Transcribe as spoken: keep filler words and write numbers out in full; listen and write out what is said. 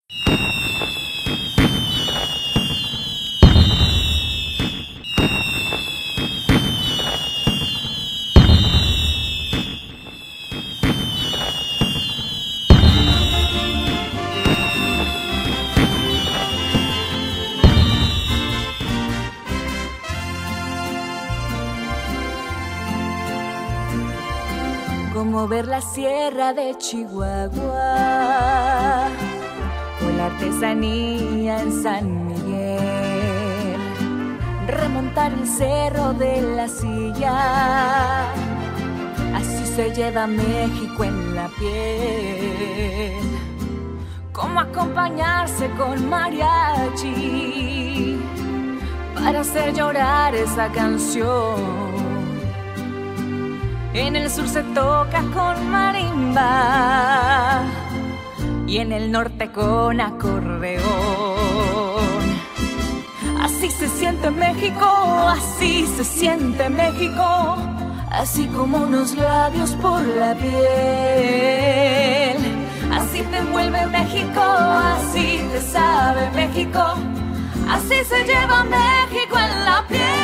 Como ver la sierra de Chihuahua o la artesanía en San Miguel, remontar el cerro de la Silla, así se lleva México en la piel. Como acompañarse con mariachi para hacer llorar esa canción. En el sur se toca con marimba y en el norte con acordeón. Así se siente México, así se siente México, así como unos labios por la piel. Así te envuelve México, así te sabe México, así se lleva México en la piel.